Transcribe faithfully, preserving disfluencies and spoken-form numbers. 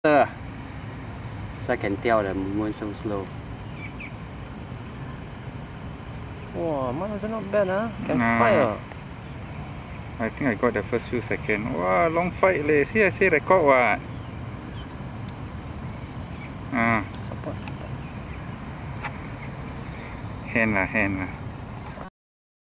Uh, so I can tell the movement so slow. Wow, mine also not bad, huh? Can nah, fire. I think I got the first few seconds. Wow, long fight leh. See, I say record what? Ah, Support, support. hand lah, hand lah.